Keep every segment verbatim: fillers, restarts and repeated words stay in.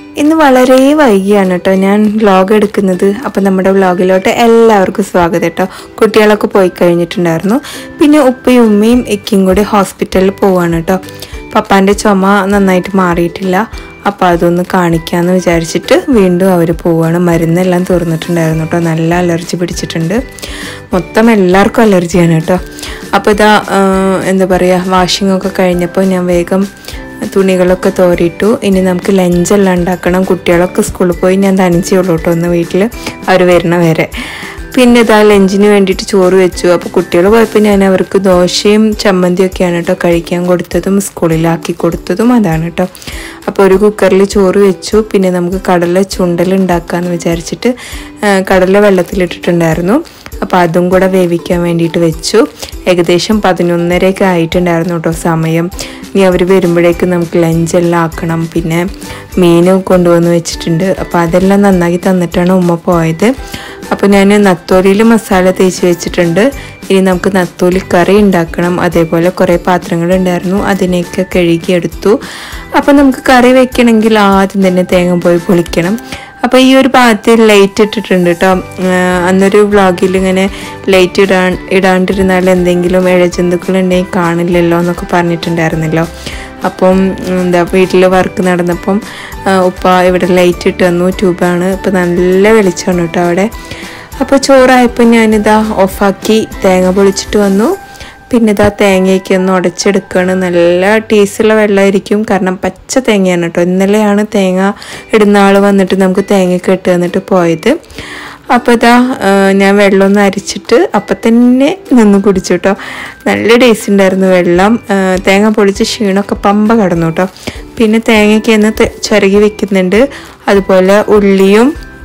ഇന്ന് വളരെ വൈകിയാണ് കേട്ടോ ഞാൻ വ്ലോഗ് എടുക്കുന്നത്. അപ്പം നമ്മുടെ വ്ലോഗിലോട്ട് എല്ലാവർക്കും സ്വാഗതം കേട്ടോ. കുട്ടികളൊക്കെ പോയി കഴിഞ്ഞിട്ടുണ്ടായിരുന്നു. പിന്നെ ഉപ്പയും ഉമ്മയും എക്കും കൂടി ഹോസ്പിറ്റലിൽ പോവാണ് കേട്ടോ. പപ്പാൻ്റെ ചുമ നന്നായിട്ട് മാറിയിട്ടില്ല. അപ്പോൾ അതൊന്ന് കാണിക്കാമെന്ന് വിചാരിച്ചിട്ട് വീണ്ടും അവർ പോവുകയാണ്. മരുന്നെല്ലാം തീർന്നിട്ടുണ്ടായിരുന്നു കേട്ടോ. നല്ല അലർജി പിടിച്ചിട്ടുണ്ട്. മൊത്തം എല്ലാവർക്കും അലർജിയാണ് കേട്ടോ. അപ്പോൾ ഇതാ എന്താ പറയുക, വാഷിംഗ് ഒക്കെ കഴിഞ്ഞപ്പോൾ ഞാൻ വേഗം തുണികളൊക്കെ തോരിയിട്ടു. ഇനി നമുക്ക് ലഞ്ചെല്ലാം ഉണ്ടാക്കണം. കുട്ടികളൊക്കെ സ്കൂളിൽ പോയി ഞാൻ തനിച്ചേ ഉള്ളൂ കേട്ടോ ഒന്ന് വീട്ടിൽ, അവർ വരണ വരെ. പിന്നെ ഇതാ ലഞ്ചിന് വേണ്ടിയിട്ട് ചോറ് വെച്ചു. അപ്പോൾ കുട്ടികൾ പോയപ്പോൾ ഞാൻ അവർക്ക് ദോശയും ചമ്മന്തിയൊക്കെയാണ് കേട്ടോ കഴിക്കാൻ കൊടുത്തതും സ്കൂളിലാക്കി കൊടുത്തതും അതാണ് കേട്ടോ. അപ്പോൾ ഒരു കുക്കറിൽ ചോറ് വെച്ചു. പിന്നെ നമുക്ക് കടല ചുണ്ടൽ ഉണ്ടാക്കാമെന്ന് വിചാരിച്ചിട്ട് കടല വെള്ളത്തിലിട്ടിട്ടുണ്ടായിരുന്നു. അപ്പോൾ അതും കൂടെ വേവിക്കാൻ വേണ്ടിയിട്ട് വെച്ചു. ഏകദേശം പതിനൊന്നരയൊക്കെ ആയിട്ടുണ്ടായിരുന്നു കേട്ടോ സമയം. ഇനി അവർ വരുമ്പോഴേക്ക് നമുക്ക് ലഞ്ചെല്ലാം ആക്കണം. പിന്നെ മീൻ കൊണ്ടുവന്ന് വെച്ചിട്ടുണ്ട്. അപ്പോൾ അതെല്ലാം നന്നാക്കി തന്നിട്ടാണ് ഉമ്മ പോയത്. അപ്പോൾ ഞാൻ നത്തോലിയിൽ മസാല തേച്ച് വെച്ചിട്ടുണ്ട്. ഇനി നമുക്ക് നത്തോലി കറി ഉണ്ടാക്കണം. അതേപോലെ കുറേ പാത്രങ്ങളുണ്ടായിരുന്നു, അതിനെയൊക്കെ കഴുകിയെടുത്തു. അപ്പോൾ നമുക്ക് കറി വെക്കണമെങ്കിൽ ആദ്യം തന്നെ തേങ്ങ പോയി പൊളിക്കണം. അപ്പോൾ ഈ ഒരു ഭാഗത്ത് ലൈറ്റ് ഇട്ടിട്ടുണ്ട് കേട്ടോ. അന്നൊരു വ്ളോഗിൽ ഇങ്ങനെ ലൈറ്റ് ഇടാൻ ഇടാണ്ടിരുന്നാൽ എന്തെങ്കിലും ഇഴജന്തുക്കളുണ്ടെങ്കിൽ കാണില്ലല്ലോ എന്നൊക്കെ പറഞ്ഞിട്ടുണ്ടായിരുന്നല്ലോ. അപ്പം എന്താ വീട്ടിൽ വർക്ക് നടന്നപ്പം ഉപ്പ ഇവിടെ ലൈറ്റ് ഇട്ട് തന്നു. ട്യൂബാണ്. ഇപ്പോൾ നല്ല വെളിച്ചമാണ് കേട്ടോ അവിടെ. അപ്പോൾ ചോറായപ്പോൾ ഞാനിതാ ഓഫാക്കി തേങ്ങ പൊളിച്ചിട്ട് വന്നു. പിന്നെ ഇതാ തേങ്ങയൊക്കെ ഒന്ന് ഉടച്ചെടുക്കുകയാണ്. നല്ല ടേസ്റ്റുള്ള വെള്ളമായിരിക്കും, കാരണം പച്ച തേങ്ങയാണ് കേട്ടോ. ഇന്നലെയാണ് തേങ്ങ ഇടുന്ന ആൾ വന്നിട്ട് നമുക്ക് തേങ്ങയൊക്കെ ഇട്ട് തന്നിട്ട് പോയത്. അപ്പോൾ ഇതാ ഞാൻ വെള്ളം ഒന്ന് അരിച്ചിട്ട് അപ്പം തന്നെ നിന്ന് കുടിച്ചു കേട്ടോ. നല്ല ടേസ്റ്റ് ഉണ്ടായിരുന്നു വെള്ളം. തേങ്ങ പൊളിച്ച് ക്ഷീണമൊക്കെ പമ്പ കടന്നു കേട്ടോ. പിന്നെ തേങ്ങയ്ക്ക് ഒന്ന് ചിരകി വെക്കുന്നുണ്ട്. അതുപോലെ ഉള്ളിയും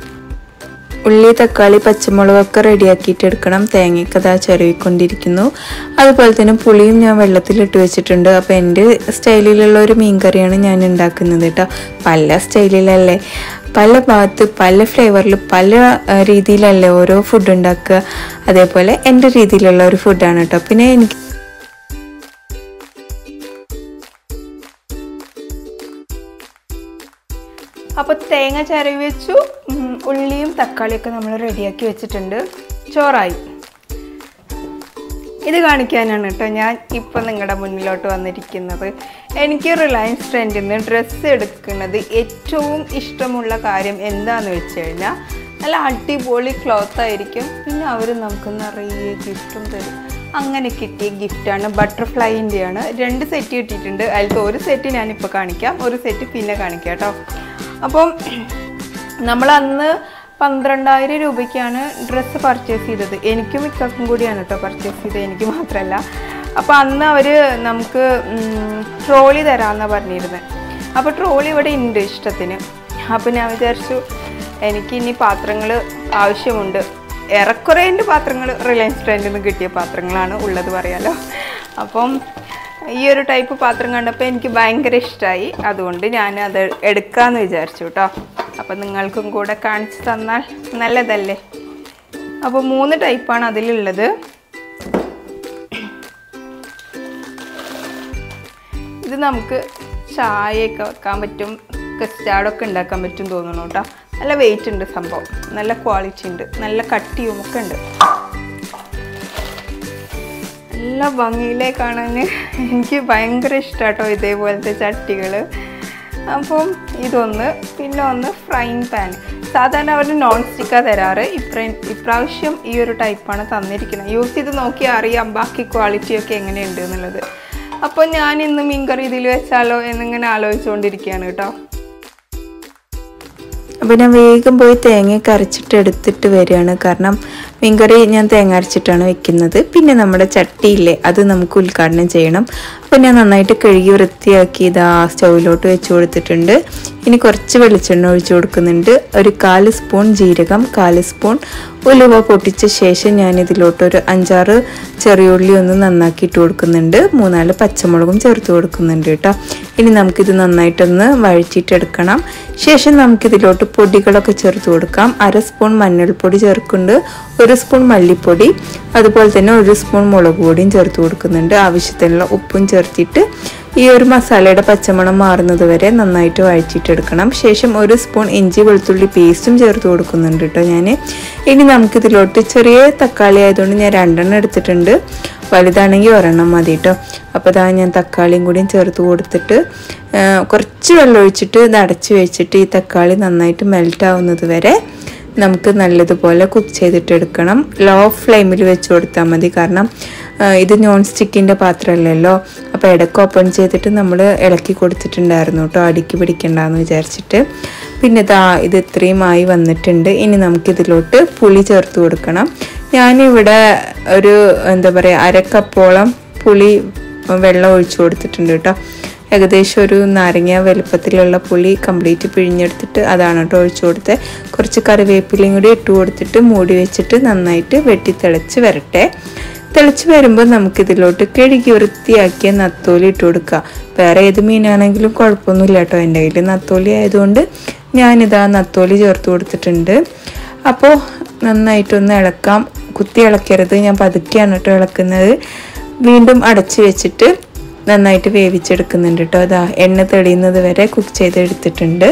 ഉള്ളി തക്കാളി പച്ചമുളകൊക്കെ റെഡിയാക്കിയിട്ട് എടുക്കണം. തേങ്ങയൊക്കെ അതാ ചിരവിക്കൊണ്ടിരിക്കുന്നു. അതുപോലെ തന്നെ പുളിയും ഞാൻ വെള്ളത്തിലിട്ട് വെച്ചിട്ടുണ്ട്. അപ്പോൾ എൻ്റെ സ്റ്റൈലിലുള്ള ഒരു മീൻ കറിയാണ് ഞാൻ ഉണ്ടാക്കുന്നത് കേട്ടോ. പല സ്റ്റൈലിലല്ലേ, പല ഭാഗത്ത് പല ഫ്ലേവറിൽ പല രീതിയിലല്ലേ ഓരോ ഫുഡ് ഉണ്ടാക്കുക. അതേപോലെ എൻ്റെ രീതിയിലുള്ള ഒരു ഫുഡാണ് കേട്ടോ. പിന്നെ എനിക്ക് അപ്പോൾ തേങ്ങ ചിരവി വെച്ചു. ഉള്ളിയും തക്കാളിയൊക്കെ നമ്മൾ റെഡിയാക്കി വെച്ചിട്ടുണ്ട്. ചോറായി. ഇത് കാണിക്കാനാണ് കേട്ടോ ഞാൻ ഇപ്പം നിങ്ങളുടെ മുന്നിലോട്ട് വന്നിരിക്കുന്നത്. എനിക്ക് റിലയൻസ് ട്രെൻഡിൽ നിന്ന് ഡ്രസ്സ് എടുക്കുന്നത് ഏറ്റവും ഇഷ്ടമുള്ള കാര്യം എന്താണെന്ന് വെച്ച് കഴിഞ്ഞാൽ നല്ല അടിപൊളി ക്ലോത്ത് ആയിരിക്കും. പിന്നെ അവർ നമുക്ക് നിറയെ ഗിഫ്റ്റും തരും. അങ്ങനെ കിട്ടിയ ഗിഫ്റ്റാണ് ബട്ടർഫ്ലൈൻ്റെയാണ്. രണ്ട് സെറ്റ് കിട്ടിയിട്ടുണ്ട്. അതിലത്തെ ഒരു സെറ്റ് ഞാനിപ്പോൾ കാണിക്കാം, ഒരു സെറ്റ് പിന്നെ കാണിക്കാം കേട്ടോ. അപ്പം നമ്മൾ അന്ന് പന്ത്രണ്ടായിരം രൂപയ്ക്കാണ് ഡ്രസ്സ് പർച്ചേസ് ചെയ്തത്. എനിക്കും മിക്കക്കും കൂടിയാണ് കേട്ടോ പർച്ചേസ് ചെയ്തത്, എനിക്ക് മാത്രമല്ല. അപ്പോൾ അന്ന് അവർ നമുക്ക് ട്രോളി തരാമെന്നാണ് പറഞ്ഞിരുന്നത്. അപ്പോൾ ട്രോളി ഇവിടെ ഉണ്ട് ഇഷ്ടത്തിന്. അപ്പോൾ ഞാൻ വിചാരിച്ചു എനിക്കിനി പാത്രങ്ങൾ ആവശ്യമുണ്ട്. ഏറെക്കുറെ എൻ്റെ പാത്രങ്ങൾ റിലയൻസ് ട്രെൻഡിൽ നിന്ന് കിട്ടിയ പാത്രങ്ങളാണ് ഉള്ളത് പറയാലോ. അപ്പം ഈ ഒരു ടൈപ്പ് പാത്രം കണ്ടപ്പോൾ എനിക്ക് ഭയങ്കര ഇഷ്ടമായി. അതുകൊണ്ട് ഞാൻ അത് എടുക്കാമെന്ന് വിചാരിച്ചു കേട്ടോ. അപ്പം നിങ്ങൾക്കും കൂടെ കാണിച്ചു തന്നാൽ നല്ലതല്ലേ. അപ്പോൾ മൂന്ന് ടൈപ്പാണ് അതിലുള്ളത്. ഇത് നമുക്ക് ചായയൊക്കെ വെക്കാൻ പറ്റും, കസ്റ്റാർഡൊക്കെ ഉണ്ടാക്കാൻ പറ്റും തോന്നുന്നു കേട്ടോ. നല്ല വെയിറ്റ് ഉണ്ട് സംഭവം, നല്ല ക്വാളിറ്റി ഉണ്ട്, നല്ല കട്ടിയും ഒക്കെ ഉണ്ട്. നല്ല ഭംഗിയിലേ കാണാൻ എനിക്ക് ഭയങ്കര ഇഷ്ടമാട്ടോ ഇതേപോലത്തെ ചട്ടികൾ. അപ്പം ഇതൊന്ന്, പിന്നെ ഒന്ന് ഫ്രൈങ് പാൻ. സാധാരണ അവർ നോൺ സ്റ്റിക്കാണ് തരാറ്. ഇപ്ര ഇപ്രാവശ്യം ഈ ഒരു ടൈപ്പാണ് തന്നിരിക്കുന്നത്. യൂസ് ചെയ്ത് നോക്കിയാൽ അറിയാം ബാക്കി ക്വാളിറ്റിയൊക്കെ എങ്ങനെയുണ്ട് എന്നുള്ളത്. അപ്പോൾ ഞാൻ ഇന്ന് മീൻകറി ഇതിൽ വെച്ചാലോ എന്നിങ്ങനെ ആലോചിച്ചുകൊണ്ടിരിക്കുകയാണ് കേട്ടോ. അപ്പോൾ ഞാൻ വേഗം പോയി തേങ്ങയൊക്കെ അരച്ചിട്ട് എടുത്തിട്ട് വരികയാണ്. കാരണം മീൻകറി ഞാൻ തേങ്ങ അരച്ചിട്ടാണ് വെക്കുന്നത്. പിന്നെ നമ്മുടെ ചട്ടിയില്ലേ, അത് നമുക്ക് ഉദ്ഘാടനം ചെയ്യണം. അപ്പോൾ ഞാൻ നന്നായിട്ട് കഴുകി വൃത്തിയാക്കി ഇതാ സ്റ്റൗവിലോട്ട് വെച്ച് കൊടുത്തിട്ടുണ്ട്. ഇനി കുറച്ച് വെളിച്ചെണ്ണ ഒഴിച്ചു കൊടുക്കുന്നുണ്ട്. ഒരു കാല് സ്പൂൺ ജീരകം, കാല് സ്പൂൺ ഉലുവ പൊട്ടിച്ച ശേഷം ഞാൻ ഇതിലോട്ടൊരു അഞ്ചാറ് ചെറിയുള്ളി ഒന്ന് നന്നാക്കി ഇട്ട് കൊടുക്കുന്നുണ്ട്. മൂന്നാല് പച്ചമുളകും ചേർത്ത് കൊടുക്കുന്നുണ്ട് കേട്ടോ. ഇനി നമുക്കിത് നന്നായിട്ടൊന്ന് വഴറ്റിയിട്ടെടുക്കണം. ശേഷം നമുക്കിതിലോട്ട് പൊടികളൊക്കെ ചേർത്ത് കൊടുക്കാം. അര സ്പൂൺ മഞ്ഞൾപ്പൊടി ചേർക്കുന്നുണ്ട്, ഒരു സ്പൂൺ മല്ലിപ്പൊടി, അതുപോലെ തന്നെ ഒരു സ്പൂൺ മുളക് പൊടിയും ചേർത്ത് കൊടുക്കുന്നുണ്ട്. ആവശ്യത്തിനുള്ള ഉപ്പും ചേർത്തിട്ട് ഈ ഒരു മസാലയുടെ പച്ചമണം മാറുന്നത് വരെ നന്നായിട്ട് വഴറ്റിയിട്ടെടുക്കണം. ശേഷം ഒരു സ്പൂൺ ഇഞ്ചി വെളുത്തുള്ളി പേസ്റ്റും ചേർത്ത് കൊടുക്കുന്നുണ്ട് കേട്ടോ ഞാൻ. ഇനി നമുക്കിതിലോട്ട് ചെറിയ തക്കാളി ആയതുകൊണ്ട് ഞാൻ രണ്ടെണ്ണം എടുത്തിട്ടുണ്ട്, വലുതാണെങ്കിൽ ഒരെണ്ണം മതി കേട്ടോ. അപ്പോൾ ഇതാ ഞാൻ തക്കാളിയും കൂടിയും ചേർത്ത് കൊടുത്തിട്ട് കുറച്ച് വെള്ളം ഒഴിച്ചിട്ട് ഇത് അടച്ച് വെച്ചിട്ട് ഈ തക്കാളി നന്നായിട്ട് മെൽറ്റ് ആവുന്നത് വരെ നമുക്ക് നല്ലതുപോലെ കുക്ക് ചെയ്തിട്ടെടുക്കണം. ലോ ഫ്ലെയിമിൽ വെച്ച് കൊടുത്താൽ മതി, കാരണം ഇത് നോൺ സ്റ്റിക്കിൻ്റെ പാത്രമല്ലല്ലോ. അപ്പോൾ ഇടയ്ക്ക് ഓപ്പൺ ചെയ്തിട്ട് നമ്മൾ ഇളക്കി കൊടുത്തിട്ടുണ്ടായിരുന്നു കേട്ടോ, അടിക്ക് പിടിക്കണ്ടെന്ന് വിചാരിച്ചിട്ട്. പിന്നെ ഇതാ ഇത് ഇത്രയും ആയി വന്നിട്ടുണ്ട്. ഇനി നമുക്കിതിലോട്ട് പുളി ചേർത്ത് കൊടുക്കണം. ഞാനിവിടെ ഒരു എന്താ പറയുക അരക്കപ്പോളം പുളി വെള്ളം ഒഴിച്ചു കൊടുത്തിട്ടുണ്ട് കേട്ടോ. ഏകദേശം ഒരു നാരങ്ങ വലുപ്പത്തിലുള്ള പുളി കംപ്ലീറ്റ് പിഴിഞ്ഞെടുത്തിട്ട് അതാണ് കേട്ടോ ഒഴിച്ചു കൊടുത്തത്. കുറച്ച് കറിവേപ്പിലയും കൂടി ഇട്ട് കൊടുത്തിട്ട് മൂടി വെച്ചിട്ട് നന്നായിട്ട് വെട്ടി തിളച്ച് വരട്ടെ. തിളച്ച് വരുമ്പോൾ നമുക്കിതിലോട്ട് കഴുകി വൃത്തിയാക്കിയ നത്തോലി ഇട്ട് കൊടുക്കുക. വേറെ ഏത് മീനാണെങ്കിലും കുഴപ്പമൊന്നുമില്ല കേട്ടോ, എൻ്റെ കയ്യിൽ നത്തോലി ആയതുകൊണ്ട് ഞാനിതാ നത്തോലി ചേർത്ത് കൊടുത്തിട്ടുണ്ട്. അപ്പോൾ നന്നായിട്ടൊന്ന് ഇളക്കാം, കുത്തി ഇളക്കരുത്, ഞാൻ പതുക്കെയാണ് കേട്ടോ ഇളക്കുന്നത്. വീണ്ടും അടച്ച് വെച്ചിട്ട് നന്നായിട്ട് വേവിച്ചെടുക്കുന്നുണ്ട് കേട്ടോ. അതാ എണ്ണ തെളിയുന്നത് വരെ കുക്ക് ചെയ്തെടുത്തിട്ടുണ്ട്.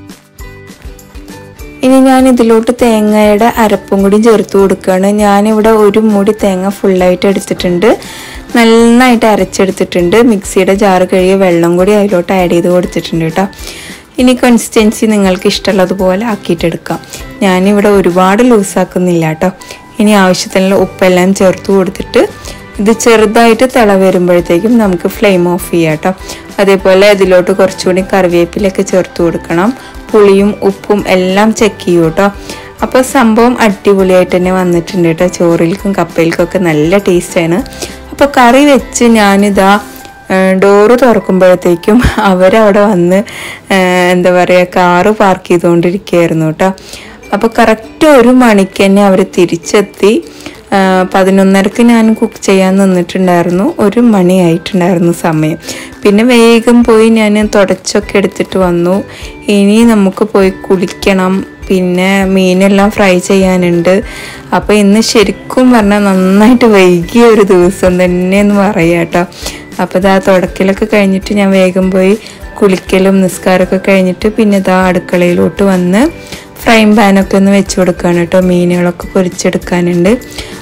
ഇനി ഞാൻ ഇതിലോട്ട് തേങ്ങയുടെ അരപ്പും കൂടി ചേർത്ത് കൊടുക്കുകയാണ്. ഞാനിവിടെ ഒരു മൂടി തേങ്ങ ഫുള്ളായിട്ട് എടുത്തിട്ടുണ്ട്, നന്നായിട്ട് അരച്ചെടുത്തിട്ടുണ്ട്. മിക്സിയുടെ ജാറ് കഴുകിയ വെള്ളം കൂടി അതിലോട്ട് ആഡ് ചെയ്ത് കൊടുത്തിട്ടുണ്ട് കേട്ടോ. ഇനി കൺസിസ്റ്റൻസി നിങ്ങൾക്ക് ഇഷ്ടമുള്ളതുപോലെ ആക്കിയിട്ടെടുക്കാം. ഞാനിവിടെ ഒരുപാട് ലൂസാക്കുന്നില്ല കേട്ടോ. ഇനി ആവശ്യത്തിനുള്ള ഉപ്പെല്ലാം ചേർത്ത് കൊടുത്തിട്ട് ഇത് ചെറുതായിട്ട് തിള വരുമ്പോഴത്തേക്കും നമുക്ക് ഫ്ലെയിം ഓഫ് ചെയ്യാം കേട്ടോ. അതേപോലെ ഇതിലോട്ട് കുറച്ചുകൂടി കറിവേപ്പിലൊക്കെ ചേർത്ത് കൊടുക്കണം. പുളിയും ഉപ്പും എല്ലാം ചെക്ക് ചെയ്യൂ കേട്ടോ. അപ്പോൾ സംഭവം അടിപൊളിയായിട്ട് തന്നെ വന്നിട്ടുണ്ട് കേട്ടോ. ചോറിൽക്കും കപ്പയിൽക്കൊക്കെ നല്ല ടേസ്റ്റാണ്. അപ്പോൾ കറി വെച്ച് ഞാനിതാ ഡോറ് തുറക്കുമ്പോഴത്തേക്കും അവരവിടെ വന്ന് എന്താ പറയുക കാറ് പാർക്ക് ചെയ്തുകൊണ്ടിരിക്കുകയായിരുന്നു കേട്ടോ. അപ്പോൾ കറക്റ്റ് ഒരു മണിക്ക് തന്നെ അവർ തിരിച്ചെത്തി. പതിനൊന്നരക്ക് ഞാൻ കുക്ക് ചെയ്യാൻ നിന്നിട്ടുണ്ടായിരുന്നു, ഒരു മണി ആയിട്ടുണ്ടായിരുന്നു സമയം. പിന്നെ വേഗം പോയി ഞാൻ തുടച്ചൊക്കെ എടുത്തിട്ട് വന്നു. ഇനി നമുക്ക് പോയി കുളിക്കണം, പിന്നെ മീനെല്ലാം ഫ്രൈ ചെയ്യാനുണ്ട്. അപ്പോൾ ഇന്ന് ശരിക്കും പറഞ്ഞാൽ നന്നായിട്ട് വൈകിയ ഒരു ദിവസം തന്നെയെന്ന് പറയാം കേട്ടോ. അപ്പോൾ ഇതാ തുടക്കലൊക്കെ കഴിഞ്ഞിട്ട് ഞാൻ വേഗം പോയി കുളിക്കലും നിസ്കാരമൊക്കെ കഴിഞ്ഞിട്ട് പിന്നെ ഇതാ അടുക്കളയിലോട്ട് വന്ന് ഫ്രൈ പാനൊക്കെ ഒന്ന് വെച്ച് കൊടുക്കുകയാണ് കേട്ടോ. മീനുകളൊക്കെ പൊരിച്ചെടുക്കാനുണ്ട്.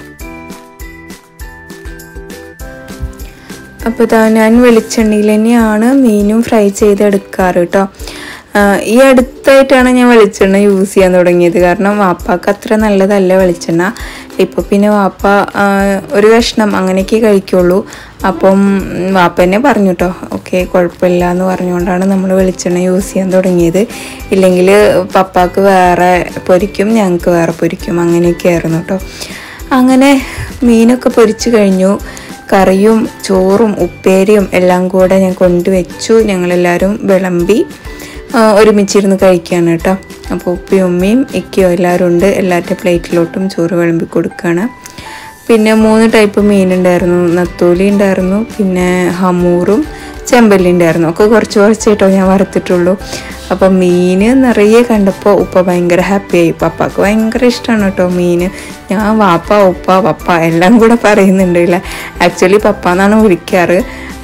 അപ്പോൾ ഇതാ ഞാൻ വെളിച്ചെണ്ണയിൽ തന്നെയാണ് മീനും ഫ്രൈ ചെയ്തെടുക്കാറ് കേട്ടോ. ഈ അടുത്തായിട്ടാണ് ഞാൻ വെളിച്ചെണ്ണ യൂസ് ചെയ്യാൻ തുടങ്ങിയത്, കാരണം വാപ്പാക്ക് അത്ര നല്ലതല്ല വെളിച്ചെണ്ണ. ഇപ്പോൾ പിന്നെ വാപ്പ ഒരു കഷ്ണം അങ്ങനെയൊക്കെ കഴിക്കുള്ളൂ. അപ്പം വാപ്പ തന്നെ പറഞ്ഞു കേട്ടോ, ഓക്കെ കുഴപ്പമില്ല എന്ന് പറഞ്ഞുകൊണ്ടാണ് നമ്മൾ വെളിച്ചെണ്ണ യൂസ് ചെയ്യാൻ തുടങ്ങിയത്. ഇല്ലെങ്കിൽ പപ്പാക്ക് വേറെ പൊരിക്കും, ഞങ്ങൾക്ക് വേറെ പൊരിക്കും, അങ്ങനെയൊക്കെ ആയിരുന്നു കേട്ടോ. അങ്ങനെ മീനൊക്കെ പൊരിച്ച് കഴിഞ്ഞു. കറിയും ചോറും ഉപ്പേരിയും എല്ലാം കൂടെ ഞാൻ കൊണ്ടുവച്ചു. ഞങ്ങളെല്ലാവരും വിളമ്പി ഒരുമിച്ചിരുന്ന് കഴിക്കുകയാണ് കേട്ടോ. അപ്പോൾ ഉപ്പയും ഉമ്മയും ഇക്കയോ എല്ലാവരും ഉണ്ട്. എല്ലാവരുടെ പ്ലേറ്റിലോട്ടും ചോറ് വിളമ്പി കൊടുക്കുകയാണ്. പിന്നെ മൂന്ന് ടൈപ്പ് മീനുണ്ടായിരുന്നു. നത്തോലി ഉണ്ടായിരുന്നു, പിന്നെ ഹമൂറും ചെമ്പല്ലി ഉണ്ടായിരുന്നു. ഒക്കെ കുറച്ച് കുറച്ചായിട്ടോ ഞാൻ വറുത്തിട്ടുള്ളൂ. അപ്പം മീൻ നിറയെ കണ്ടപ്പോൾ ഉപ്പ ഭയങ്കര ഹാപ്പിയായി. പപ്പാക്ക് ഭയങ്കര ഇഷ്ടമാണ് കേട്ടോ മീൻ. ഞാൻ വാപ്പ ഉപ്പ പപ്പ എല്ലാം കൂടെ പറയുന്നുണ്ടല്ലേ. ആക്ച്വലി പപ്പ എന്നാണ് വിളിക്കാറ്.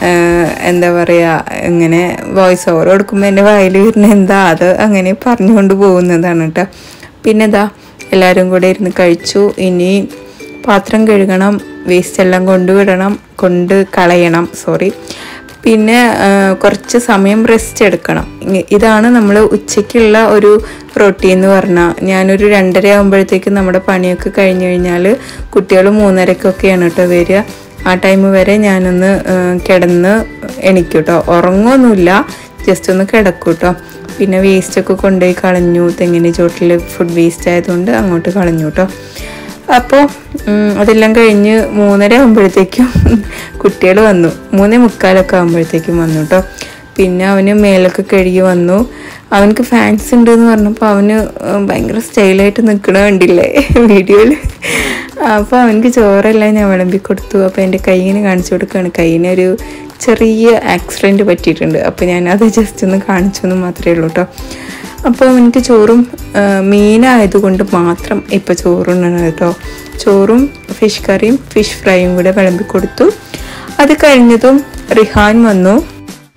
എന്താ പറയുക, ഇങ്ങനെ വോയിസ് ഓവർ കൊടുക്കുമ്പോൾ എൻ്റെ വായിൽ വരുന്ന എന്താ അത് അങ്ങനെ പറഞ്ഞുകൊണ്ട് പോകുന്നതാണ് കേട്ടോ. പിന്നെ ഇതാ എല്ലാവരും കൂടെ ഇരുന്ന് കഴിച്ചു. ഇനി പാത്രം കഴുകണം, വേസ്റ്റ് എല്ലാം കൊണ്ടുവിടണം, കൊണ്ട് കളയണം സോറി പിന്നെ കുറച്ച് സമയം റെസ്റ്റ് എടുക്കണം. ഇതാണ് നമ്മൾ ഉച്ചയ്ക്കുള്ള ഒരു റൊട്ടീൻ എന്ന് പറഞ്ഞാൽ. ഞാനൊരു രണ്ടര ആകുമ്പോഴത്തേക്കും നമ്മുടെ പണിയൊക്കെ കഴിഞ്ഞ് കഴിഞ്ഞാൽ കുട്ടികൾ മൂന്നരക്കൊക്കെയാണ് കേട്ടോ വരിക. ആ ടൈം വരെ ഞാനൊന്ന് കിടന്ന് എണീക്കും കേട്ടോ. ഉറങ്ങുമൊന്നുമില്ല, ജസ്റ്റ് ഒന്ന് കിടക്കും കേട്ടോ. പിന്നെ വേസ്റ്റൊക്കെ കൊണ്ടുപോയി കളഞ്ഞു. തെങ്ങിൻ്റെ ചോട്ടിൽ ഫുഡ് വേസ്റ്റ് ആയതുകൊണ്ട് അങ്ങോട്ട് കളഞ്ഞു കേട്ടോ. അപ്പോൾ അതെല്ലാം കഴിഞ്ഞ് മൂന്നര ആകുമ്പോഴത്തേക്കും കുട്ടികൾ വന്നു. മൂന്നേ മുക്കാലൊക്കെ ആകുമ്പോഴത്തേക്കും വന്നു കേട്ടോ. പിന്നെ അവന് മേലൊക്കെ കഴുകി വന്നു. അവനക്ക് ഫാൻസ് ഉണ്ടെന്ന് പറഞ്ഞപ്പോൾ അവന് ഭയങ്കര സ്റ്റൈലായിട്ട് നിൽക്കണ കണ്ടില്ലേ വീഡിയോയിൽ. അപ്പോൾ അവനക്ക് ചോറെല്ലാം ഞാൻ വിളമ്പി കൊടുത്തു. അപ്പോൾ എൻ്റെ കൈയിന് കാണിച്ചു കൊടുക്കുകയാണ്. കൈയിനൊരു ചെറിയ ആക്സിഡൻറ്റ് പറ്റിയിട്ടുണ്ട്. അപ്പോൾ ഞാനത് ജസ്റ്റ് ഒന്ന് കാണിച്ചെന്ന് മാത്രമേ ഉള്ളൂ കേട്ടോ. അപ്പോൾ എനിക്ക് ചോറും മീനായതുകൊണ്ട് മാത്രം ഇപ്പോൾ ചോറുണ്ണണം കേട്ടോ. ചോറും ഫിഷ് കറിയും ഫിഷ് ഫ്രൈയും കൂടെ വിളമ്പി കൊടുത്തു. അത് കഴിഞ്ഞതും റിഹാൻ വന്നു.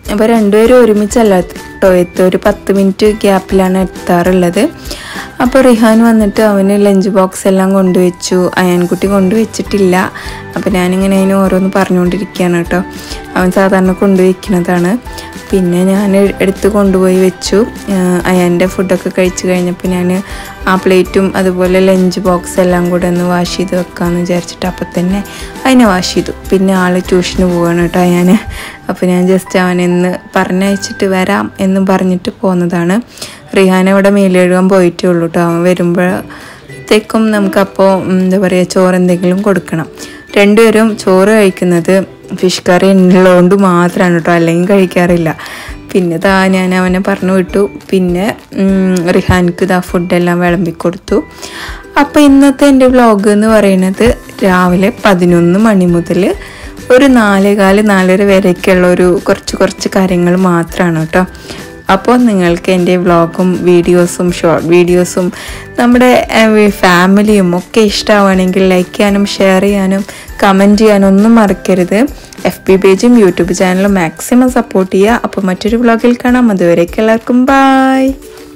അപ്പോൾ രണ്ടുപേരും ഒരുമിച്ചല്ല കേട്ടോ എത്തുക, ഒരു പത്ത് മിനിറ്റ് ഗ്യാപ്പിലാണ് എത്താറുള്ളത്. അപ്പോൾ റിഹാൻ വന്നിട്ട് അവന് ലഞ്ച് ബോക്സ് എല്ലാം കൊണ്ടുവച്ചു, അയാൻകുട്ടി കൊണ്ടുവച്ചിട്ടില്ല. അപ്പോൾ ഞാനിങ്ങനെ അതിന് ഓരോന്ന് പറഞ്ഞുകൊണ്ടിരിക്കുകയാണ് കേട്ടോ. അവൻ സാധാരണ കൊണ്ടുവയ്ക്കുന്നതാണ്. പിന്നെ ഞാൻ എടുത്ത് കൊണ്ടുപോയി വെച്ചു. അയാൻ്റെ ഫുഡൊക്കെ കഴിച്ച് കഴിഞ്ഞപ്പോൾ ഞാൻ ആ പ്ലേറ്റും അതുപോലെ ലഞ്ച് ബോക്സ് എല്ലാം കൂടെ ഒന്ന് വാഷ് ചെയ്ത് വെക്കാമെന്ന് വിചാരിച്ചിട്ട് അപ്പം തന്നെ അതിനെ വാഷ് ചെയ്തു. പിന്നെ ആൾ ട്യൂഷന് പോവുകയാണ് കേട്ടോ ഞാൻ. അപ്പോൾ ഞാൻ ജസ്റ്റ് അവനെന്ന് പറഞ്ഞയച്ചിട്ട് വരാം എന്നും പറഞ്ഞിട്ട് പോകുന്നതാണ്. റിഹാൻ അവിടെ മേലെഴുകാൻ പോയിട്ടേ ഉള്ളൂ കേട്ടോ. അവൻ വരുമ്പോഴത്തേക്കും നമുക്കപ്പോൾ എന്താ പറയുക ചോറ് എന്തെങ്കിലും കൊടുക്കണം. രണ്ടുപേരും ചോറ് കഴിക്കുന്നത് ഫിഷ് കറി ഉള്ളതുകൊണ്ട് മാത്രമാണ് കേട്ടോ, അല്ലെങ്കിൽ കഴിക്കാറില്ല. പിന്നെ താ ഞാൻ അവനെ പറഞ്ഞു വിട്ടു. പിന്നെ റിഹാൻക്ക് ഇതാ ഫുഡെല്ലാം വിളമ്പിക്കൊടുത്തു. അപ്പോൾ ഇന്നത്തെ എൻ്റെ വ്ളോഗ് എന്ന് പറയുന്നത് രാവിലെ പതിനൊന്ന് മണി മുതൽ ഒരു നാലേകാല് നാലര വരെയൊക്കെയുള്ള ഒരു കുറച്ച് കുറച്ച് കാര്യങ്ങൾ മാത്രമാണ് കേട്ടോ. അപ്പോൾ നിങ്ങൾക്ക് എൻ്റെ വ്ളോഗും വീഡിയോസും ഷോർട്ട് വീഡിയോസും നമ്മുടെ ഫാമിലിയും ഒക്കെ ഇഷ്ടമാവുകയാണെങ്കിൽ ലൈക്ക് ചെയ്യാനും ഷെയർ ചെയ്യാനും കമൻറ്റ് ചെയ്യാനും ഒന്നും മറക്കരുത്. എഫ് ബി പേജും യൂട്യൂബ് ചാനലും മാക്സിമം സപ്പോർട്ട് ചെയ്യുക. അപ്പോൾ മറ്റൊരു വ്ളോഗിൽ കാണാം. അതുവരേക്കും എല്ലാവർക്കും ബൈ.